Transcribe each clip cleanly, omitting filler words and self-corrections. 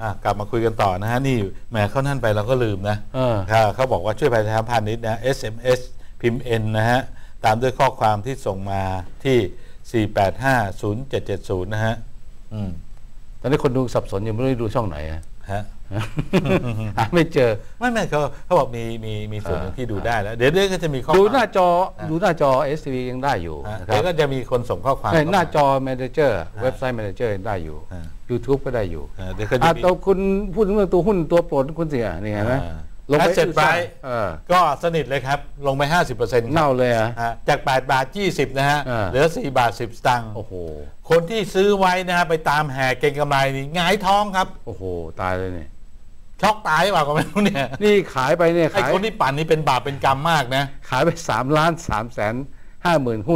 กลับมาคุยกันต่อนะฮะนี่แหมเข้านั่นไปเราก็ลืมนะเขาบอกว่าช่วยประชาสัมพันธ์นิดนะ SMS พิมพ์ N นะฮะตามด้วยข้อความที่ส่งมาที่4850770นะฮะตอนนี้คนดูสับสนอยู่ไม่รู้ดูช่องไหนฮะไม่เจอไม่เขาบอกมีส่วนหนึ่งที่ดูได้แล้วเดี๋ยวก็จะมีข้อดูหน้าจอ STV ยังได้อยู่เดี๋ยวก็จะมีคนส่งข้อความหน้าจอ Manager เว็บไซต์ Manager ยังได้อยู่ YouTube ก็ได้อยู่เดี๋ยวตัวคุณพูดถึงเรื่องตัวหุ้นตัวโปรดคุณเสียนี่ไงนะลงไปเสร็จไปก็สนิทเลยครับลงไป 50% เน่าเลยจาก8 บาท 20นะฮะเหลือ4 บาท 10 สตางค์โอ้โหคนที่ซื้อไว้นะฮะไปตามแห่เก็งกำไรนี่หงายท้องครับโอ้โหตายเลยเนี่ยช็อกตายเปล่าก็ไม่รู้เนี่ยนี่ขายไปเนี่ยไอ้คนที่ปั่นนี่เป็นบาปเป็นกรรมมากนะขายไป3,350,000 หุ้น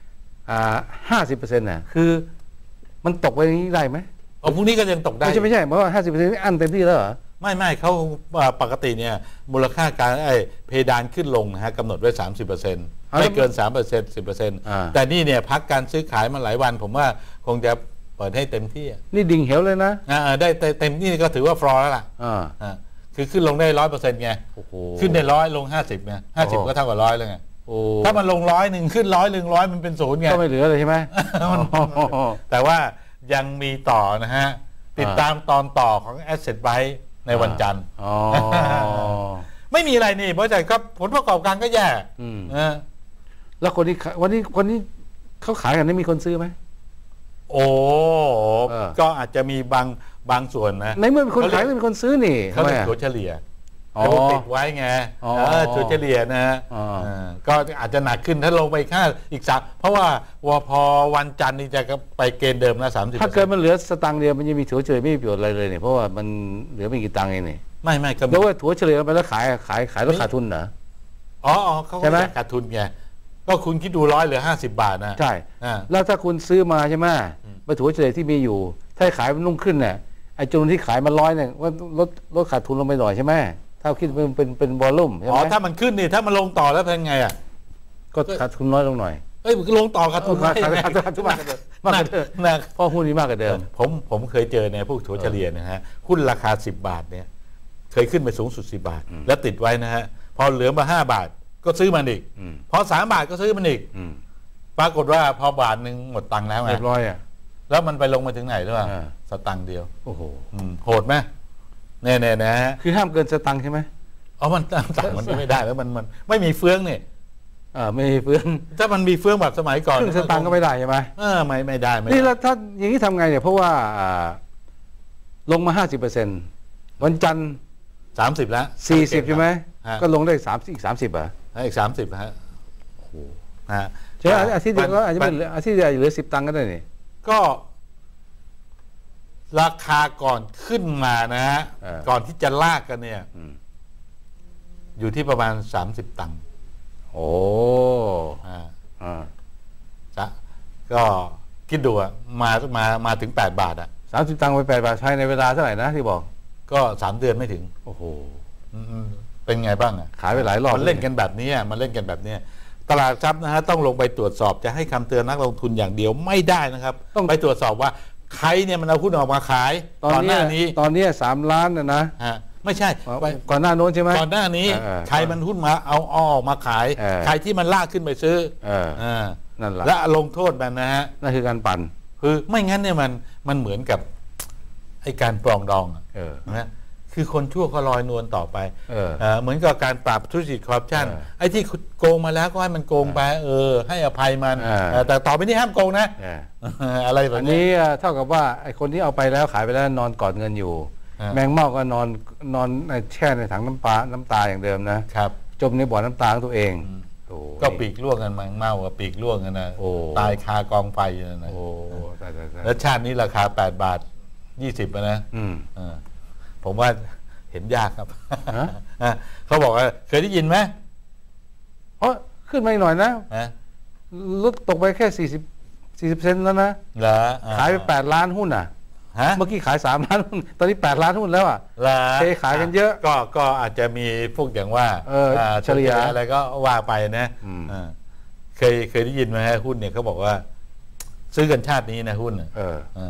50%น่ะคือมันตกไปนี้ได้ไหมพรุ่งนี้ก็ยังตกได้ไม่ใช่เพราะว่า 50% อันเต็มที่แล้วเหรอไม่เขาปกติเนี่ยมูลค่าการเพดานขึ้นลงนะฮะกำหนดไว้ 30%ไม่เกิน 3% 10%แต่นี่เนี่ยพักการซื้อขายมาหลายวันผมว่าคงจะเปิดให้เต็มที่นี่ดิ่งเหวเลยนะได้เต็มที่ก็ถือว่าฟลอร์แล้วล่ะคือขึ้นลงได้ 100% ไงขึ้นได้100ลง50ไง50ก็เท่ากับ100แล้วไงถ้ามันลง100ขึ้น100มันเป็น0ไงก็ไม่เหลือเลยใช่ไหมแต่ว่ายังมีต่อนะฮะติดตามตอนต่อของ Asset Byte ในวันจันทร์ไม่มีอะไรนี่เพราะใจก็ผลประกอบการก็แย่แล้วคนนี้วันนี้เขาขายกันนี่มีคนซื้อไหมก็อาจจะมีบางส่วนนะในเมื่อมีคนขายมีคนซื้อนี่เขาเรียกถัวเฉลี่ยติดไว้ไงถัวเฉลี่ยนะก็อาจจะหนักขึ้นถ้าลงไปค่าอีก3เพราะว่าพอวันจันทร์นี่จะไปเกณฑ์เดิมนะ30 ถ้าเกิดมันเหลือสตังค์เดียวมันจะมีถัวเฉลี่ยไม่มีประโยชน์อะไรเลยเนี่ยเพราะว่ามันเหลือไม่กี่ตังค์เองนี่ไม่ก็แล้วว่าถัวเฉลี่ยไปแล้วขายแล้วขาดทุนเหรอเขาก็ขาดทุนไงก็คุณคิดดู100เหลือ50 บาทนะใช่แล้วถ้าคุณซื้อมาใช่ไหมไปถัวเฉลี่ยที่มีอยู่ถ้าขายมันลุ่งขึ้นเนี่ยไอ้จำนวนที่ขายมัน100เนี่ยว่าลดขาดทุนลงไปหน่อยใช่ไหมถ้าคิดเป็นวอลลุ่มใช่ไหมถ้ามันขึ้นนี่ถ้ามันลงต่อแล้วเป็นไงก็ขาดทุนน้อยลงหน่อยลงต่อขาดทุนมากกว่าเดิมเพราะหุ้นนี้มากกว่าเดิมผมเคยเจอในพวกถัวเฉลี่ยนะฮะหุ้นราคา10 บาทเนี่ยเคยขึ้นไปสูงสุด10 บาทแล้วติดไว้นะฮะพอเหลือมา5 บาทก็ซื้อมันอีกพอ3 บาทก็ซื้อมันอีกปรากฏว่าพอบาทนึงหมดตังค์แล้วไงเรียบร้อยแล้วมันไปลงมาถึงไหนหรือเปล่าสตังค์เดียวโอ้โหโหดไหมแน่ๆนะคือห้ามเกินสตังค์ใช่ไหมมันต่างมันไม่ได้แล้วมันไม่มีเฟืองนี่ไม่มีเฟืองถ้ามันมีเฟืองแบบสมัยก่อนครึ่งสตังค์ก็ไม่ได้ใช่ไหมไม่ได้นี่แล้วถ้าอย่างนี้ทำไงเนี่ยเพราะว่าลงมา 50%วันจันทร์ 30แล้ว 40ใช่ไหมก็ลงได้อีก30 อีก30ฮะโอ้โหใช่อาทิตย์เดียวก็อาจจะเป็นอาทิตย์เดียวเหลือ10 ตังค์ก็ได้นี่ก็ราคาก่อนขึ้นมานะฮะก่อนที่จะลากกันเนี่ยอยู่ที่ประมาณ30 ตังค์ก็คิดดูมาถึง8 บาท 30 ตังค์ไป8 บาทใช้ในเวลาเท่าไหร่นะที่บอกก็3 เดือนไม่ถึงโอ้โหเป็นไงบ้างขายไปหลายรอบมันเล่นกันแบบนี้ตลาดทรัพย์นะฮะต้องลงไปตรวจสอบจะให้คำเตือนนักลงทุนอย่างเดียวไม่ได้นะครับต้องไปตรวจสอบว่าใครเนี่ยมันเอาหุ้นออกมาขายตอนนี้3 ล้านนะไม่ใช่ก่อนหน้าโน้นใช่ไหมก่อนหน้านี้ใครมันหุ้นมาเอาออกมาขายใครที่มันลากขึ้นไปซื้อนั่นแหละและลงโทษมันนะฮะนั่นคือการปั่นคือไม่งั้นเนี่ยมันเหมือนกับไอ้การปรองดองนะคือคนชั่วก็ลอยนวลต่อไปเหมือนกับการปราบทุจริตคอร์รัปชันไอ้ที่โกงมาแล้วก็ให้มันโกงไปให้อภัยมันแต่ต่อไปนี้ห้ามโกงนะอะไรแบบนี้เท่ากับว่าไอ้คนที่เอาไปแล้วขายไปแล้วนอนกอดเงินอยู่แมงเม่าก็นอนแช่ในถังน้ำตาอย่างเดิมนะครับจมในบ่อน้ำตาของตัวเองก็ปีกล่วงกันแมงเม่ากับปีกล่วงกันนะตายคากองไฟนั่นนะแล้วชาตินี้ราคา8 บาท 20นะผมว่าเห็นยากครับเขาบอกว่าเคยได้ยินไหมขึ้นมาหน่อยนะลดตกไปแค่40%แล้วนะขายไป8 ล้านหุ้นเมื่อกี้ขาย3 ล้านหุ้นตอนนี้8 ล้านหุ้นแล้วเทขายกันเยอะก็อาจจะมีพวกอย่างว่าเฉลี่ยอะไรก็ว่าไปนะเคยได้ยินไหมฮะหุ้นเนี่ยเขาบอกว่าซื้อกันชาตินี้นะหุ้น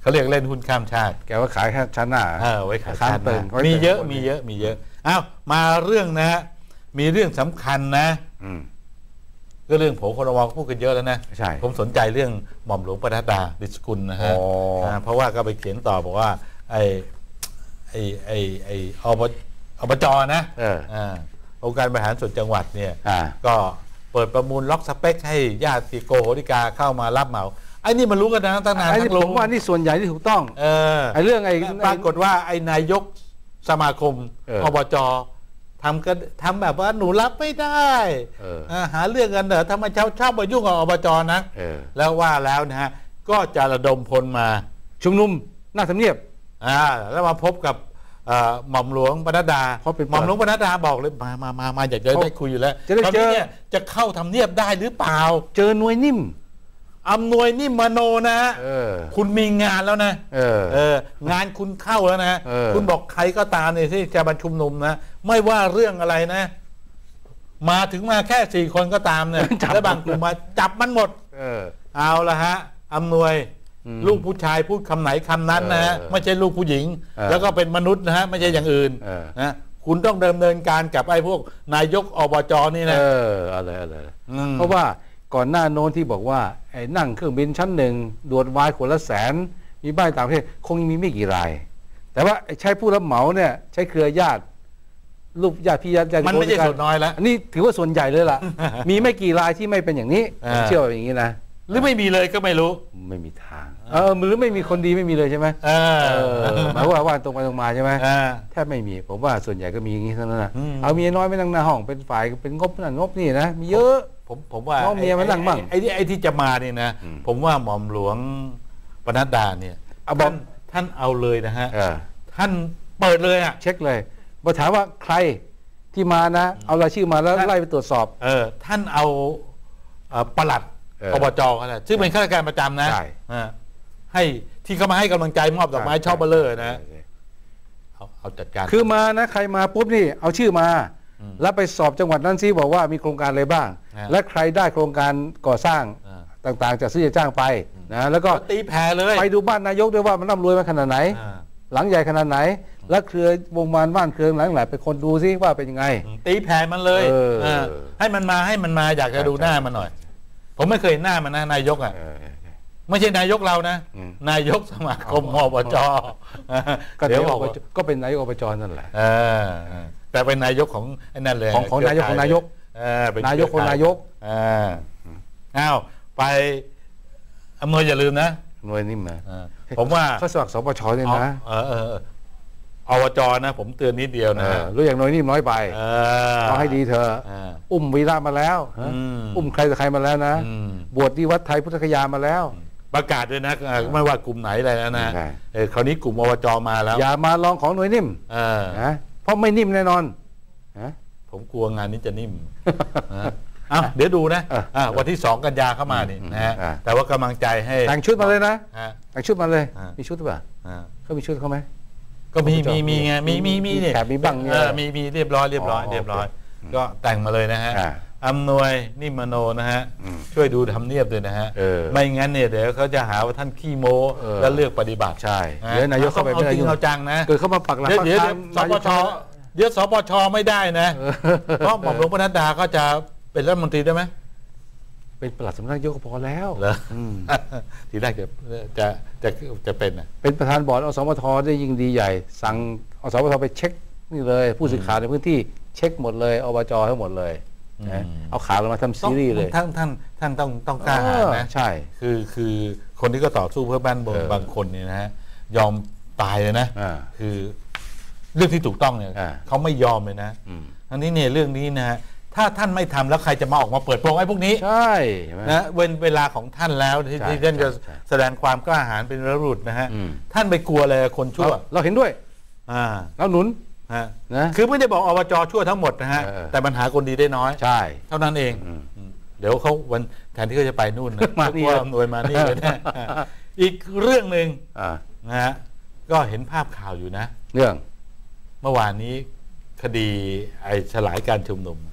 เขาเรียกเล่นหุ้นข้ามชาติแกว่าขายแค่ชั้นหน้าไว้ขายชั้นหน้ามีเยอะอ้าวมาเรื่องนะฮะมีเรื่องสำคัญนะก็เรื่องโผล่ครม.พูดกันเยอะแล้วนะใช่ผมสนใจเรื่องหม่อมหลวงปนัดดาดิษกุลนะฮะเพราะว่าก็ไปเขียนต่อบอกว่าไอ้อบจนะองค์การบริหารส่วนจังหวัดเนี่ยก็เปิดประมูลล็อกสเปคให้ญาติโกโหติกาเข้ามารับเหมาไอ้นี่มันรู้กันนะตั้งนานทั้งผมว่านี่ส่วนใหญ่ที่ถูกต้องไอ้เรื่องปรากฏว่าไอ้นายกสมาคมอบจทำแบบว่าหนูรับไม่ได้หาเรื่องกันเหรอทำไมชอบมายุ่งกับอบจนะแล้วว่าแล้วนะฮะก็จะระดมพลมาชุมนุมหน้าทำเนียบแล้วมาพบกับหม่อมหลวงปนัดดาหม่อมหลวงปนัดดาบอกเลยมาอยากจะได้คุยอยู่แล้วตอนนี้เนี่ยจะเข้าทำเนียบได้หรือเปล่าเจอหน่วยนิ่มอำนวยนิ่มมโนนะคุณมีงานแล้วนะงานคุณเข้าแล้วนะคุณบอกใครก็ตามเนี่ยที่จะมาชุมนุมนะไม่ว่าเรื่องอะไรนะมาถึงมาแค่4 คนก็ตามเนี่ยแล้วบางกลุ่มมาจับมันหมดเอาละฮะอำนวยลูกผู้ชายพูดคำไหนคำนั้นนะฮะไม่ใช่ลูกผู้หญิงแล้วก็เป็นมนุษย์นะฮะไม่ใช่อย่างอื่นนะคุณต้องดำเนินการกับไอ้พวกนายกอบจนี่นะอะไรเพราะว่าก่อนหน้าโน้นที่บอกว่าไอ้นั่งเครื่องบินชั้น1ด่วนวายคนละ100,000มีบ้านต่างประเทศคงมีไม่กี่รายแต่ว่าใช้ผู้รับเหมาเนี่ยใช้เครือญาติลูกญาติพี่ญาติมันไม่ใช่ส่วนน้อยแล้วอันนี้ถือว่าส่วนใหญ่เลยล่ะมีไม่กี่รายที่ไม่เป็นอย่างนี้เชื่ออย่างนี้นะหรือไม่มีเลยก็ไม่รู้ไม่มีทางหรือไม่มีคนดีไม่มีเลยใช่ไหมหมายว่าตรงไปตรงมาใช่ไหมแทบไม่มีผมว่าส่วนใหญ่ก็มีอย่างนี้เท่านั้นนะเอาเมียน้อยไม่นั่งหน้าห้องเป็นฝ่ายเป็นงบนั่นงบนี่นะมีเยอะผมว่าน้องเมียมานั่งบ้างไอ้ที่จะมาเนี่ยนะผมว่าหม่อมหลวงปนัดดาเนี่ยท่านเอาเลยนะฮะท่านเปิดเลยอ่ะเช็คเลยมาถามว่าใครที่มานะเอารายชื่อมาแล้วไล่ไปตรวจสอบท่านเอาปลัดอบจเขาแหละซึ่งเป็นข้าราชการประจำนะให้ที่เขามาให้กำลังใจมอบดอกไม้ช่อเบลเลอร์นะเอาจัดการคือมานะใครมาปุ๊บนี่เอาชื่อมาแล้วไปสอบจังหวัดนั้นซิบอกว่ามีโครงการอะไรบ้างและใครได้โครงการก่อสร้างต่างๆจากซื้อจ้างไปนะแล้วก็ตีแผ่เลยไปดูบ้านนายกด้วยว่ามันร่ำรวยมาขนาดไหนหลังใหญ่ขนาดไหนและเครือวงบ้านเครือหลังไหนเป็นคนดูซิว่าเป็นยังไงตีแผ่มันเลยให้มันมาอยากจะดูหน้ามันหน่อยผมไม่เคยหน้ามันนะนายกไม่ใช่นายกเรานะนายกสมาคมอบจเดี๋ยวบอกก็เป็นนายกอบจนั่นแหละแต่เป็นนายกของนั่นเลยของนายกนายกนายกคนนายกอ้าวไปอำนวยอย่าลืมนะหน่วยนิ่มนะผมว่าเขาสมัครสปชเนี่ยนะอบจนะผมเตือนนิดเดียวนะรู้อย่างน้อยนิ่มน้อยไปเอาให้ดีเธออุ้มวีระมาแล้วอุ้มใครต่อใครมาแล้วนะบวชที่วัดไทยพุทธคยามาแล้วประกาศด้วยนะไม่ว่ากลุ่มไหนอะไรนะคราวนี้กลุ่มอบจมาแล้วอย่ามาลองของหน่วยนิ่มนะเพราะไม่นิ่มแน่นอนผมกลัวงานนี้จะนิ่มเดี๋ยวดูนะวันที่2 กันยาเข้ามานี่นะฮะแต่ว่ากำลังใจให้แต่งชุดมาเลยนะแต่งชุดมาเลยมีชุดหรือเปล่าเขามีชุดเขาไหมก็มีไงมีเนี่ยมีบ้างมีเรียบร้อยก็แต่งมาเลยนะฮะอำนวยนิ่มมโนนะฮะช่วยดูทำเนียบด้วยนะฮะไม่งั้นเนี่ยเดี๋ยวเขาจะหาว่าท่านขี้โม้แล้วเลือกปฏิบัติใช่เดี๋ยวนายกเข้าไปเอาจริงเอาจังนะเกิดเข้ามาปักหลักเดี๋ยวสปชไม่ได้นะเพราะหม่อมหลวงปนัดดาก็จะเป็นรัฐมนตรีได้ไหมเป็นปลัดสำนักนายกพอแล้วเหรอทีแรกจะเป็นประธานบอร์ดอสมทได้ยิ่งดีใหญ่สั่งอสมทไปเช็คนี่เลยผู้สื่อข่าวในพื้นที่เช็คหมดเลยอบจทั้งหมดเลยเอาข่าวลงมาทำซีรีส์เลยท่านต้องกล้าหาญนะใช่คือคนที่ก็ต่อสู้เพื่อบ้านเมืองบางคนเนี่ยนะฮะยอมตายเลยนะคือเรื่องที่ถูกต้องเนี่ยเขาไม่ยอมเลยนะอันนี้เนี่ยเรื่องนี้นะถ้าท่านไม่ทำแล้วใครจะมาออกมาเปิดโปงไอ้พวกนี้ใช่นะเวลาของท่านแล้วที่ท่านจะแสดงความกล้าหาญเป็นระรุดนะฮะท่านไปกลัวอะไรคนชั่วเราเห็นด้วยเราหนุนนะคือไม่ได้บอกอบจชั่วทั้งหมดนะฮะแต่ปัญหาคนดีได้น้อยใช่เท่านั้นเองเดี๋ยวเขาวันแทนที่เขาจะไปนู่นนะมาที่หน่วยมานี่เลยนะอีกเรื่องหนึ่งนะฮะก็เห็นภาพข่าวอยู่นะเรื่องเมื่อวานนี้คดีไอ้ฉลายการชุมนุม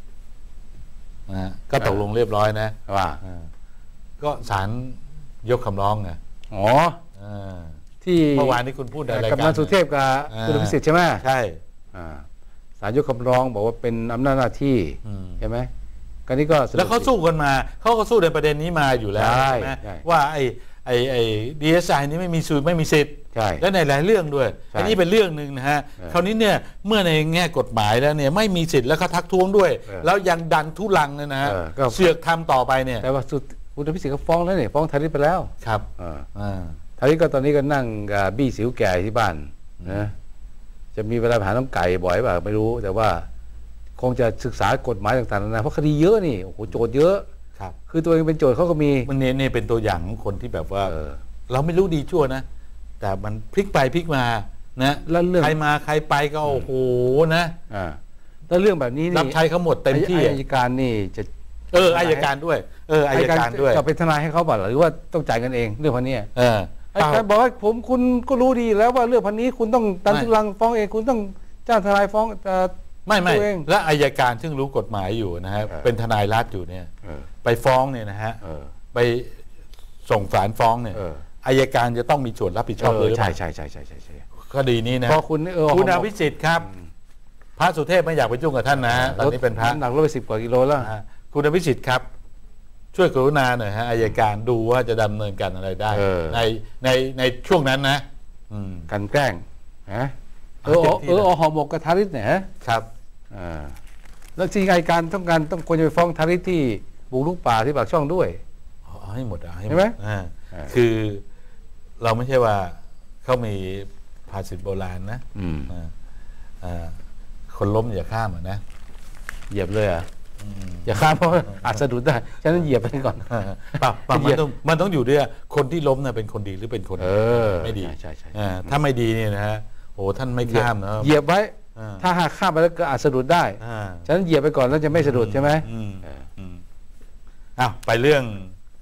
ก็ตกลงเรียบร้อยนะว่าก็ศาลยกคำร้องไงที่เมื่อวานนี้คุณพูดอะไรกันกำนันสุเทพกับคุณพิสิทธิ์ใช่ไหมใช่ศาลยกคำร้องบอกว่าเป็นอำนาจหน้าที่ใช่ไหมกันนี้ก็แล้วเขาสู้กันมาเขาก็สู้ในประเด็นนี้มาอยู่แล้วใช่ไหมว่าไอ้ DSI นี้ไม่มีสิทธิ์และในหลายเรื่องด้วยอันนี้เป็นเรื่องหนึ่งนะฮะคราวนี้เนี่ยเมื่อในแง่กฎหมายแล้วเนี่ยไม่มีสิทธิ์แล้วเขาทักท้วงด้วยแล้วยังดันทุลังนะฮะเสือกทำต่อไปเนี่ยแต่ว่าสุดคุณพิสิทธิ์ก็ฟ้องแล้วเนี่ยฟ้องทาริสไปแล้วครับทาริสก็ตอนนี้ก็นั่งบี้สิวแก่ที่บ้านนะจะมีเวลาหาน้องไก่บ่อยป่ะไม่รู้แต่ว่าคงจะศึกษากฎหมายต่างๆนะเพราะคดีเยอะนี่โอ้โหโจทย์เยอะคือตัวเองเป็นโจทย์เขาก็มีมันเนี่ยเป็นตัวอย่างของคนที่แบบว่าเราไม่รู้ดีชั่วนะแต่มันพลิกไปพลิกมานะแล้วเรื่องใครมาใครไปก็โอ้โหนะแล้วเรื่องแบบนี้รับใช้เขาหมดเต็มที่อัยการนี่จะอัยการด้วยอัยการด้วยจะเป็นทนายให้เขาบ่หรือว่าต้องจ่ายกันเองเรื่องพันนี้อาจารย์บอกว่าคุณก็รู้ดีแล้วว่าเรื่องพันนี้คุณต้องตันทุลังฟ้องเองคุณต้องจ้างทนายฟ้องไม่และอัยการซึ่งรู้กฎหมายอยู่นะฮะเป็นทนายรัฐอยู่เนี่ยไปฟ้องเนี่ยนะฮะไปส่งศาลฟ้องเนี่ยอัยการจะต้องมีส่วนรับผิดชอบเลยใช่คดีนี้นะพอคุณอภิสิทธิ์ครับพระสุเทพไม่อยากไปยุ่งกับท่านนะตอนนี้เป็นพระหนักลดไป10 กว่ากิโลแล้วคุณอภิสิทธิ์ครับช่วยกรุณาหน่อยฮะอัยการดูว่าจะดำเนินการอะไรได้ในช่วงนั้นนะกันแกล้งนะห่อหมกกับทาริสเนี่ยครับแล้วจริงอัยการต้องควรจะไปฟ้องทาริสที่บุกรุกป่าที่ปากช่องด้วยให้หมดใช่ไหมคือเราไม่ใช่ว่าเขามีภาษิตโบราณนะคนล้มอย่าข้ามนะเหยียบเลยอย่าข้ามเพราะอาจสะดุดได้ฉะนั้นเหยียบไปก่อนมันต้องอยู่ด้วยคนที่ล้มน่ะเป็นคนดีหรือเป็นคนไม่ดีใช่ถ้าไม่ดีเนี่ยนะฮะโอ้ท่านไม่ข้ามนะเหยียบไว้ถ้าหากข้ามไปแล้วก็อาจสะดุดได้ฉะนั้นเหยียบไปก่อนแล้วจะไม่สะดุดใช่ไหมไปเรื่อง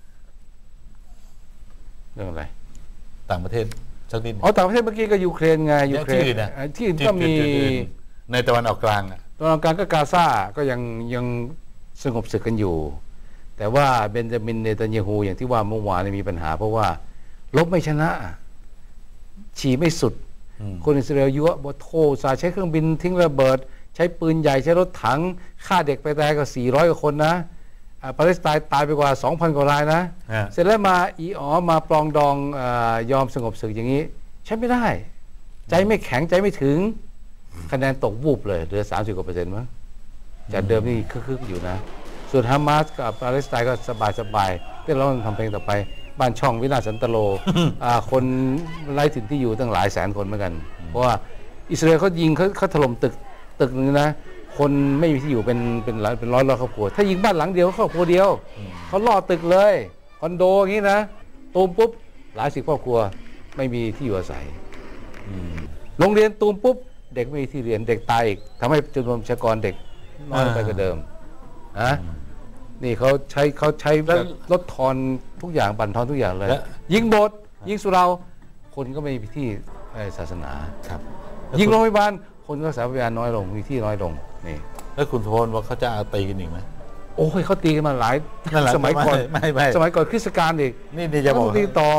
อะไรต่างประเทศสักนิดต่างประเทศเมื่อกี้ก็ยูเครนไงยูเครนที่ก็มีในตะวันออกกลางตะวันออกกลางก็กาซาก็ยังสงบศึกกันอยู่แต่ว่าเบนจามินเนตันยาฮูอย่างที่ว่าเมื่อวานมีปัญหาเพราะว่าลบไม่ชนะฉี่ไม่สุดคนอิสราเอลยั่วบโทสาใช้เครื่องบินทิ้งระเบิดใช้ปืนใหญ่ใช้รถถังฆ่าเด็กไปตายก็400 กว่าคนนะปาเลสไตน์ตายไปกว่า 2,000 กว่ารายนะเสร็จแล้วมามาปลองดองยอมสงบศึกอย่างนี้ใช้ไม่ได้ใจไม่แข็งใจไม่ถึงคะแนนตกวูบเลยเหลือ30 กว่า%มั้งจากเดิมนี่คึกๆอยู่นะส่วนฮามาสกับปาเลสไตน์ก็สบายๆที่เราทำเพลงต่อไปบ้านช่องวินาศสันตโลคนไร้ถิ่นที่อยู่ตั้งหลายแสนคนเหมือนกันเพราะว่าอิสราเอลเขายิงเขาถล่มตึกนึงนะคนไม่มีที่อยู่เป็นร้อยครอบครัวถ้ายิงบ้านหลังเดียวครอบครัวเดียวเขาล่อตึกเลยคอนโดอย่างนี้นะตูมปุ๊บหลาย10 ครอบครัวไม่มีที่อยู่อาศัยโรงเรียนตูมปุ๊บเด็กไม่มีที่เรียนเด็กตายอีกทำให้จำนวนประชากรเด็กน้อยไปกว่าเดิมนี่เขาใช้ลดทอนทุกอย่างบั่นทอนทุกอย่างเลยยิงโบสถ์ยิงสุราคนก็ไม่มีที่ศาสนาครับยิงโรงพยาบาลคนก็สาธารณน้อยลงมีที่น้อยลงนี่แล้วคุณพลว่าเขาจะตีกันอีกไหมโอ้ยเขาตีกันมาหลายสมัยก่อนสมัยก่อนคริสตกาลอีกนี่จะบอกตีต่อ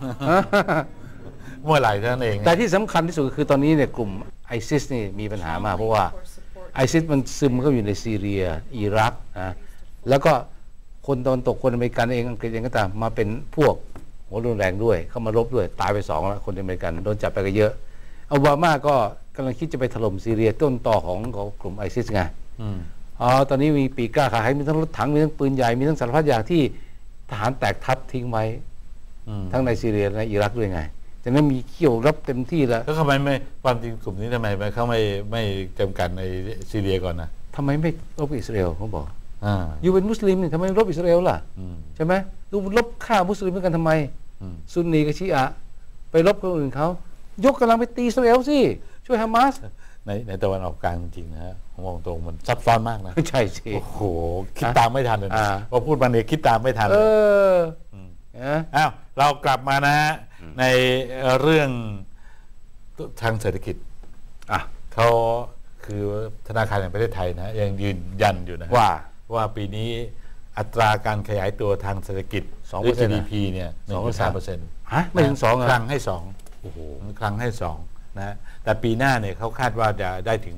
เมื่อไหร่เท่านั้นเองแต่ที่สำคัญที่สุดคือตอนนี้เนี่ยกลุ่มไอซิสนี่มีปัญหามากเพราะว่าไอซิสมันซึมเข้าอยู่ในซีเรียอิรักนะแล้วก็คนตะวันตกคนอเมริกันเองอังกฤษเองก็ตามมาเป็นพวกหัวรุนแรงด้วยเข้ามารบด้วยตายไป2แล้วคนอเมริกันโดนจับไปก็เยอะโอบามาก็กำลังคิดจะไปถล่มซีเรียต้นต่อของกลุ่มไอซิสไงตอนนี้มีปีกกล้าขาให้มีทั้งรถถังมีทั้งปืนใหญ่มีทั้งสารพัดอย่างที่ทหารแตกทัพทิ้งไว้ทั้งในซีเรียและอิรักด้วยไงแต่นั้นมีเขี้ยวรับเต็มที่แล้วทำไมไม่ความจริงกลุ่มนี้ทำไมเขาไม่จำกัดในซีเรียก่อนนะทำไมไม่รบอิสราเอลเขาบอกอยู่เป็นมุสลิมนี่ทำไมรบอิสราเอลล่ะใช่ไหมดูรบฆ่ามุสลิมเหมือนกันทำไมซุนนีกับชีอะไปรบคนอื่นเขายกกำลังไปตีอิสราเอลสิช่วยฮามาสในตะวันออกกลางจริงๆนะฮะผมมองตรงมันซับซ้อนมากนะใช่สิโอ้โหคิดตามไม่ทันเลยพอพูดมาเนี่ยคิดตามไม่ทันเลยอ้าวเรากลับมานะฮะในเรื่องทางเศรษฐกิจเขาคือธนาคารแห่งประเทศไทยนะยังยืนยันอยู่นะว่าปีนี้อัตราการขยายตัวทางเศรษฐกิจหรือ GDP เนี่ย1.3% ฮะไม่ถึง2 ครั้งให้2โอ้โหครั้งให้2นะแต่ปีหน้าเนี่ยเขาคาดว่าจะได้ถึง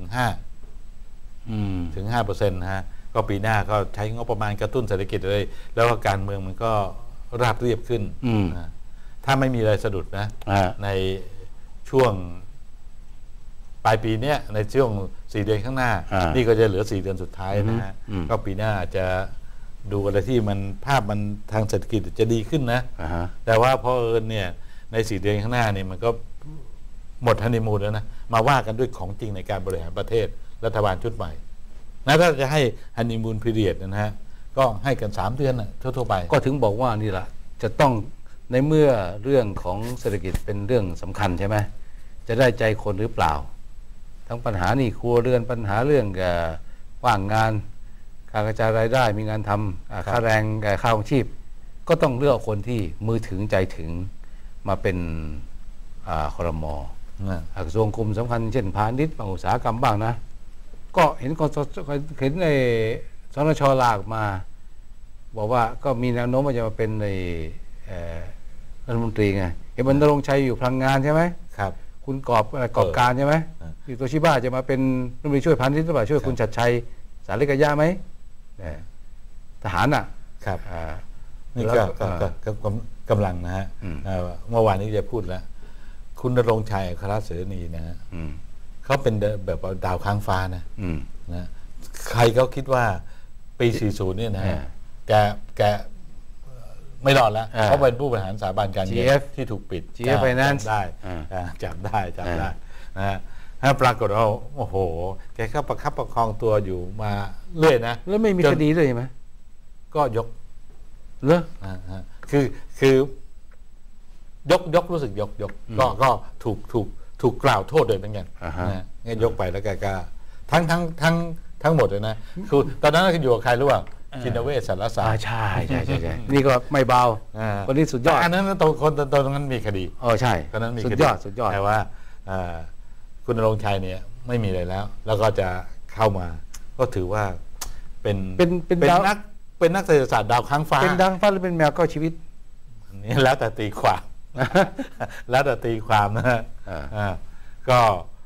5ถึง 5% นะฮะก็ปีหน้าก็ใช้งบประมาณกระตุ้นเศรษฐกิจเลยแล้วก็การเมืองมันก็ราบเรียบขึ้นนะถ้าไม่มีอะไรสะดุดนะในช่วงปลายปีเนี้ยในช่วง4 เดือนข้างหน้านี่ก็จะเหลือ4 เดือนสุดท้ายนะฮะก็ปีหน้าจะดูอะไรที่มันภาพมันทางเศรษฐกิจจะดีขึ้นนะแต่ว่าพอเนี่ยใน4 เดือนข้างหน้านี่มันก็หมดฮันนีมูนแล้วนะมาว่ากันด้วยของจริงในการบริหารประเทศรัฐบาลชุดใหม่นะถ้าจะให้ฮันนีมูนพีเรียดนะฮะก็ให้กัน3 เดือนนะทั่วๆไปก็ถึงบอกว่านี่แหละจะต้องในเมื่อเรื่องของเศรษฐกิจเป็นเรื่องสำคัญใช่ไหมจะได้ใจคนหรือเปล่าทั้งปัญหานี่ครัวเรือนปัญหาเรื่องว่างงานการกระจายรายได้มีงานทำค่าแรงค่าของชีพก็ต้องเลือกคนที่มือถึงใจถึงมาเป็นครม.กระทรวงคุมสำคัญเช่นพาณิชย์อุตสาหกรรมบ้างนะก็เห็นในสนช.ลากมาบอกว่าก็มีแนวโน้มว่าจะมาเป็นในรัฐมนตรีไงเห็นมันณรงค์ชัยอยู่พลังงานใช่ไหมครับคุณกอบการใช่ไหมโตชิบ้าจะมาเป็นรัฐมนตรีช่วยพาณิชย์หรือเปล่าช่วยคุณชัดชัยสาริกายะไหมทหารครับนี่ก็กำลังนะฮะเมื่อวานนี้จะพูดแล้วคุณณรงค์ชัยอัครเสนีนะฮะเขาเป็นแบบดาวค้างฟ้านะใครเขาคิดว่าปี40เนี่ยนะแกไม่รอดแล้วเขาเป็นผู้บริหารสถาบันการเงินที่ถูกปิด GF Finance ได้จับได้นะฮะถ้าปรากฏว่าโอ้โหแกก็ประคับประคองตัวอยู่มาเรื่อยนะแล้วไม่มีคดีเลยไหมก็ยกเหรอคือยกรู้สึกยกก็ถูกกล่าวโทษเลยเหมือนกันนะงั้นยกไปแล้วแกก็ทั้งหมดเลยนะคือตอนนั้นอยู่กับใครรู้ป่ะชินเวศสารสารใช่นี่ก็ไม่เบาคนนี้สุดยอดอันนั้นตรงนั้นมีคดีใช่ตอนนั้นมีสุดยอดแต่ว่าคุณณรงค์ชัยเนี่ยไม่มีอะไรแล้วก็จะเข้ามาก็ถือว่าเป็นนักเศรษฐศาสตร์ดาวค้างฟ้าเป็นดาวค้างฟ้าหรือเป็นแมวก็ชีวิตนี่แล้วแต่ตีความแล้วแต่ตีความนะฮะก็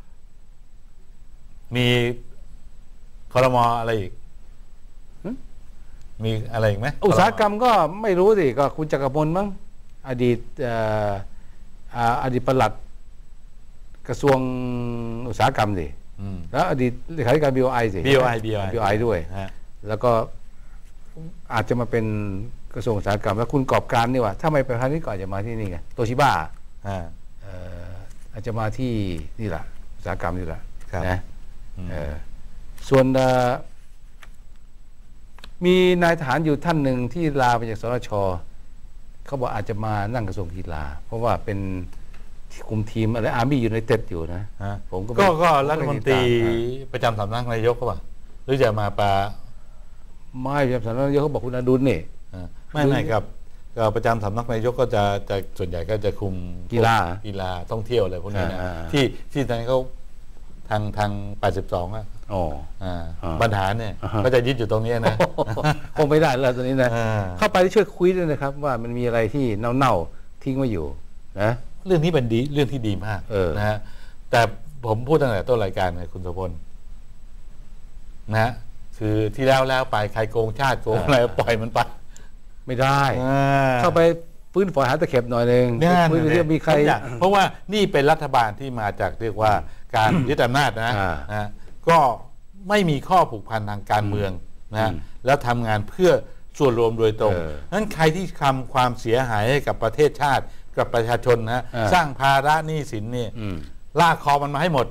มีครม.อะไรอีกมีอะไรอีกไหมอุตสาหกรรมก็ไม่รู้สิก็คุณจักรพลมั้งอดีตปลัดกระทรวงอุตสาหกรรมสิแล้วอดีตเลขาธิการ BOI สิ BOI ด้วยแล้วก็อาจจะมาเป็นกระทรวงอุตสาหกรรมแล้วคุณกอบการนี่ว่าถ้าไม่ไปพาณิชย์ก็อาจจะมาที่นี่ไงโตชิบ้าอาจจะมาที่นี่แหละอุตสาหกรรมนี่แหละนะส่วนมีนายทหารอยู่ท่านหนึ่งที่ลาไปจากสนช.เขาบอกอาจจะมานั่งกระทรวงกีฬาเพราะว่าเป็นคุมทีมอะไรอาร์มี่อยู่ในเต็ดอยู่นะผมก็รัฐมนตรีประจำสำนักนายกเขาบอกหรือจะมาไม่ประจำสำนักนายกเขาบอกคุณอดุลนี่ไม่ครับก็ประจำสำนักนายกก็จะส่วนใหญ่ก็จะคุมกีฬาท่องเที่ยวอะไรพวกนี้นะที่นั้นเขาทาง82ปัญหาเนี่ยก็จะยึดอยู่ตรงนี้นะคงไม่ได้แล้วตอนนี้นะเข้าไปช่วยคุยด้วยนะครับว่ามันมีอะไรที่เน่าทิ้งไว้อยู่นะเรื่องนี้เป็นเรื่องที่ดีมากนะฮะแต่ผมพูดตั้งแต่ต้นรายการเลยคุณสุพลนะคือที่แล้วไปใครโกงชาติโกงอะไรปล่อยมันไปไม่ได้เข้าไปฟื้นฝอยหาตะเข็บหน่อยนึงคุยเรื่องมีใครเพราะว่านี่เป็นรัฐบาลที่มาจากเรียกว่าการยึดอำนาจนะก็ไม่มีข้อผูกพันทางการเมืองนะแล้วทำงานเพื่อส่วนรวมโดยตรงนั้นใครที่ทำความเสียหายให้กับประเทศชาติกับประชาชนนะสร้างภาระหนี้สินนี่ลากคอมันมาให้หมด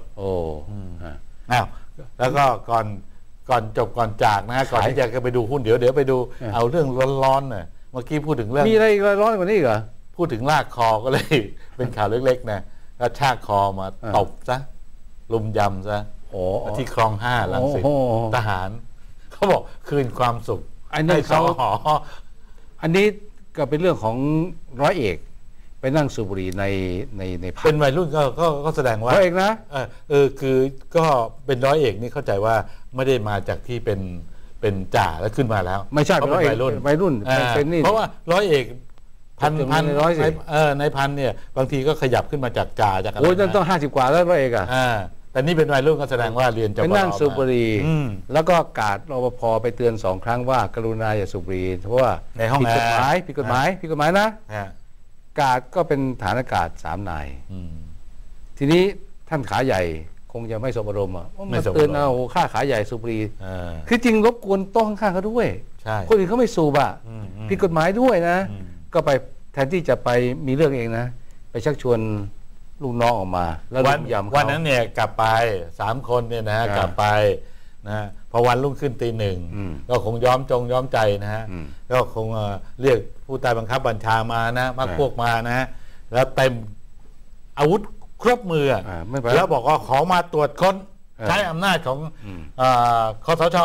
แล้วก็ก่อนจบก่อนจากนะก่อนที่จะไปดูหุ้นเดี๋ยวไปดูเอาเรื่องร้อนๆน่ะเมื่อกี้พูดถึงเรื่องมีอะไรร้อนกว่านี้เหรอพูดถึงลากคอก็เลยเป็นข่าวเล็กๆนะแล้วชากคอมาตบซะลุมยำซะที่คลอง5 รังสิตทหารเขาบอกคืนความสุขให้สห.อันนี้ก็เป็นเรื่องของร้อยเอกไปนั่งสูบบุหรี่ในพรรคเป็นวัยรุ่นก็แสดงว่าร้อยเอกนะคือก็เป็นร้อยเอกนี่เข้าใจว่าไม่ได้มาจากที่เป็นเป็นจ่าแล้วขึ้นมาแล้วไม่ใช่เป็นร้อยเอกวัยรุ่นเป็นนี่เพราะว่าร้อยเอกพันในพันเนี่ยบางทีก็ขยับขึ้นมาจากจ่าจากอะไรโอ้ยต้อง50 กว่าแล้วร้อยเอกแต่นี่เป็นวัยรุ่นก็แสดงว่าเรียนจบไปนั่งสูบบุหรี่แล้วก็กาดรปภไปเตือน2 ครั้งว่ากรุณาอย่าสูบบุหรี่เพราะว่าในห้องผิดกฎหมายนะกาดก็เป็นฐานอากาศ3 นายทีนี้ท่านขาใหญ่คงจะไม่สบอารมณ์มาเตือนเอาค่าขาใหญ่สูบบุหรี่คือจริงรบกวนโต๊ะข้างๆเขาด้วยคนอื่นเขาไม่สูบผิดกฎหมายด้วยนะก็ไปแทนที่จะไปมีเรื่องเองนะไปชักชวนลูกน้องออกมาแล้ววันนั้นเนี่ยกลับไป3 คนเนี่ยนะกลับไปนะพอวันรุ่งขึ้นตี 1ก็คงย้อมใจนะฮะก็คงเรียกผู้ใต้บังคับบัญชามานะมาพวกมานะแล้วเต็มอาวุธครบมือแล้วบอกว่าขอมาตรวจค้นใช้อำนาจของคสช.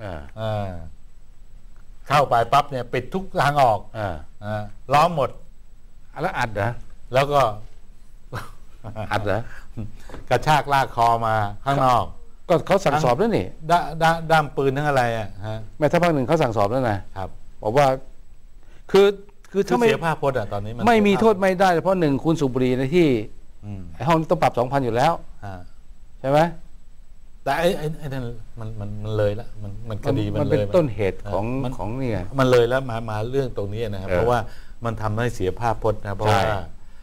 เข้าไปปั๊บเนี่ยปิดทุกทางออกล้อมหมดแล้วอัดเหรอแล้วก็อัดเหรอกระชากลากคอมาข้างนอกก็เขาสั่งสอบแล้วนี่ด้ามปืนทั้งอะไรแม่ทัพภาค 1เขาสั่งสอบแล้วนะครับบอกว่าคือถ้าไม่เสียภาพพจน์ตอนนี้ไม่มีโทษไม่ได้เพราะ1คุณสูบบุหรี่ในที่ห้องต้องปรับ 2,000 อยู่แล้วใช่ไหมแต่ไอ้นั่นมันเลยละมันคดีมันเป็นต้นเหตุของนี่มันเลยแล้วมาเรื่องตรงนี้นะครับเพราะว่ามันทำให้เสียภาพพจน์นะเพราะว่า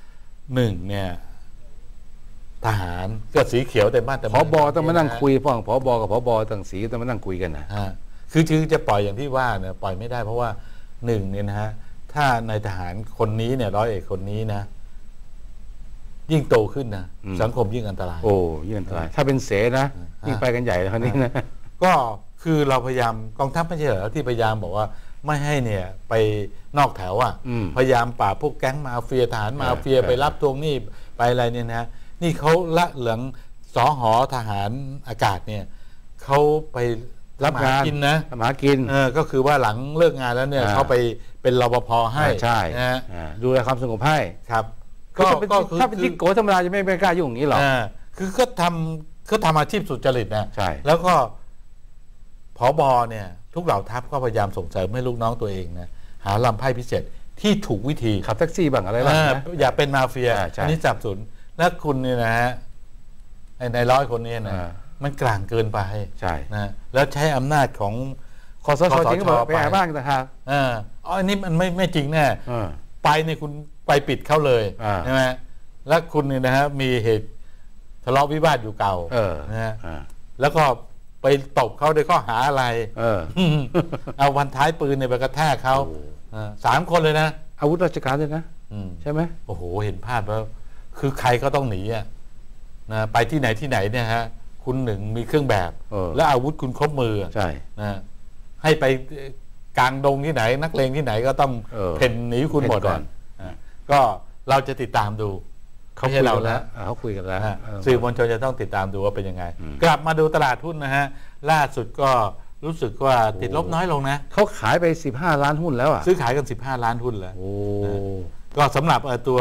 1เนี่ยทหารก็สีเขียวแต่บ้านแต่ผบ.ต้องมานั่งคุยพ่อผบ.กับผบ.ต่างสีต้องมานั่งคุยกันนะคือจะปล่อยอย่างที่ว่าเนี่ยปล่อยไม่ได้เพราะว่า1เนี่ยนะฮะถ้าในทหารคนนี้เนี่ยร้อยเอกคนนี้นะยิ่งโตขึ้นนะสังคมยิ่งอันตรายโอ้ยิ่งอันตรายถ้าเป็นเสนะยิ่งไปกันใหญ่แล้วคราวนี้นะก็คือเราพยายามกองทัพไม่ใช่เหรอที่พยายามบอกว่าไม่ให้เนี่ยไปนอกแถวพยายามปราบพวกแก๊งมาเฟียทหารมาเฟียไปรับทวงหนี้ไปอะไรเนี่ยนะนี่เขาละเหลืองสหทหารอากาศเนี่ยเขาไปรับงานกินนะหากินก็คือว่าหลังเลิกงานแล้วเนี่ยเขาไปเป็นรปภให้ใช่นะดูแลความสงบให้ครับก็ถ้าเป็นจิ๊กโกธรรมดาจะไม่กล้ายุ่งอย่างนี้หรอกคือก็ทำอาชีพสุจริตนะใช่แล้วก็ผบ.เนี่ยทุกเหล่าทัพก็พยายามส่งเสริมให้ลูกน้องตัวเองนะหาลำไพ่พิเศษที่ถูกวิธีขับแท็กซี่บ้างอะไรบ้างอย่าเป็นมาเฟียอันนี้จับสุนแล้วคุณเนี่ยนะฮะในร้อยคนนี้นะมันกลางเกินไปใช่นะแล้วใช้อำนาจของคสช.จริงไปบ้างนะครับอันนี้มันไม่จริงแน่ไปเนี่ยคุณไปปิดเขาเลยใช่ไหมแล้วคุณเนี่ยนะฮะมีเหตุทะเลาะวิวาทอยู่เก่านะฮะแล้วก็ไปตบเขาด้วยข้อหาอะไรเอาวันท้ายปืนเนี่ยไปกระแทกเขา3 คนเลยนะอาวุธราชการเลยนะใช่ไหมโอ้โหเห็นภาพแล้วคือใครก็ต้องหนีนะไปที่ไหนเนี่ยฮะคุณ1มีเครื่องแบบแล้วอาวุธคุณครบมือใช่นะให้ไปกลางดงที่ไหนนักเลงที่ไหนก็ต้องเพ่นหนีคุณหมดก่อนก็เราจะติดตามดูเขาคุยกันแล้วเขาคุยกันแล้วสื่อมวลชนจะต้องติดตามดูว่าเป็นยังไงกลับมาดูตลาดหุ้นนะฮะล่าสุดก็รู้สึกว่าติดลบน้อยลงนะเขาขายไป15 ล้านหุ้นแล้วซื้อขายกัน15 ล้านหุ้นแล้วก็สำหรับตัว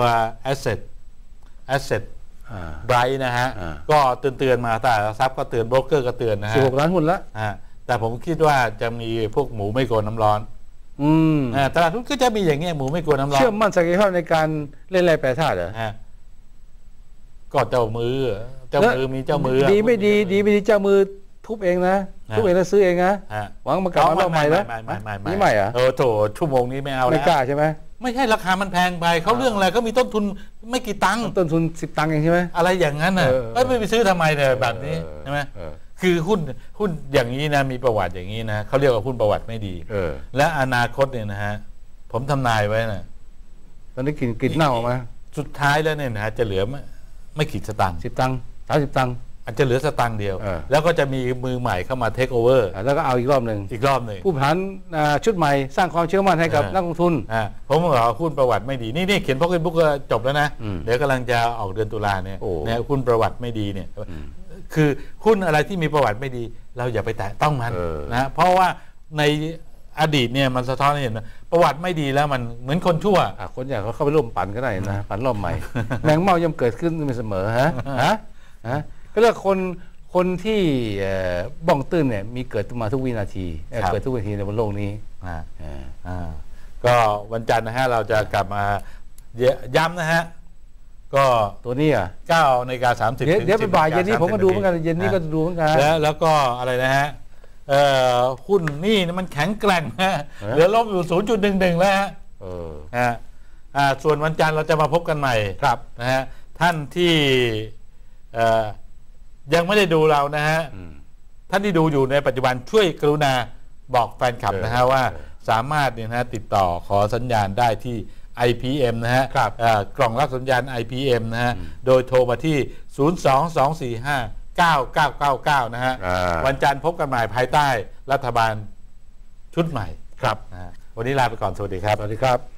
asset bright นะฮะก็เตือนมาแต่ทรัพย์ก็เตือนโบรกเกอร์ก็เตือนนะฮะ 16 ล้านหุ้นแล้วแต่ผมคิดว่าจะมีพวกหมูไม่โกนน้ำร้อนตลาดหุ้นก็จะมีอย่างเงี้ยหมูไม่กลัวน้ำร้อนเชื่อมั่นศักยภาพในการเล่นแร่แปรธาตุเหรอก็เจ้ามือมีเจ้ามือดีไม่ดีเจ้ามือทุบเองนะทุบเองแล้วซื้อเองนะหวังมากลับมาใหม่แล้วไม่ใหม่เหรอโถชั่วโมงนี้ไม่เอาแล้วไม่กล้าใช่ไหมไม่ใช่ราคามันแพงไปเขาเรื่องอะไรก็มีต้นทุนไม่กี่ตังค์ต้นทุน10 ตังค์เองใช่ไหมอะไรอย่างนั้นน่ะไม่ไปซื้อทำไมเนี่ยแบบนี้ใช่ไหมคือหุ้นอย่างนี้นะมีประวัติอย่างนี้นะเขาเรียกว่าหุ้นประวัติไม่ดีและอนาคตเนี่ยนะฮะผมทำนายไว้นะตอนนี้กินเน่าออกมาสุดท้ายแล้วเนี่ยนะฮะจะเหลือไม่กี่สตางค์ 10 ตังค์30 ตังค์อาจจะเหลือสตางค์เดียวแล้วก็จะมีมือใหม่เข้ามาเทคโอเวอร์แล้วก็เอาอีกรอบหนึ่งผู้บริหารชุดใหม่สร้างความเชื่อมั่นให้กับนักลงทุนผมบอกหุ้นประวัติไม่ดีนี่เขียนพ็อกเก็ตบุ๊กก็จบแล้วนะเดี๋ยวกำลังจะออกเดือนตุลาเนี่ยหุ้นประวัติไม่ดีเนี่ยคือหุ้นอะไรที่มีประวัติไม่ดีเราอย่าไปแตะต้องมันนะเพราะว่าในอดีตเนี่ยมันสะท้อนให้เห็นนะประวัติไม่ดีแล้วมันเหมือนคนชั่วคนอยากเขาเข้าไปร่วมปั่นก็ได้นะปั่นรอบใหม่แมงเม่าย่อมเกิดขึ้นเสมอฮะก็เรียกคนที่บ้องตื้นเนี่ยมีเกิดมาทุกวินาทีเกิดทุกวินาทีในบนโลกนี้ก็วันจันทร์นะฮะเราจะกลับมาย้ำนะฮะก็ตัวนี้ 9:30 เดี๋ยวบ่ายเย็นนี้ผมก็ดูเหมือนกันเย็นนี้ก็ดูเหมือนกันแล้วก็อะไรนะฮะหุ้นนี่มันแข็งแกร่งนะเหลือลบอยู่ 0.11 แล้วฮะส่วนวันจันทร์เราจะมาพบกันใหม่ครับนะฮะท่านที่ยังไม่ได้ดูเรานะฮะท่านที่ดูอยู่ในปัจจุบันช่วยกรุณาบอกแฟนคลับนะฮะว่าสามารถเนี่ยนะติดต่อขอสัญญาณได้ที่ IPM นะฮะกล่องรับสัญญาณ IPM นะฮะโดยโทรมาที่ 022459999 นะฮะวันจันทร์พบกันใหม่ภายใต้รัฐบาลชุดใหม่ครับวันนี้ลาไปก่อนสวัสดีครับสวัสดีครับ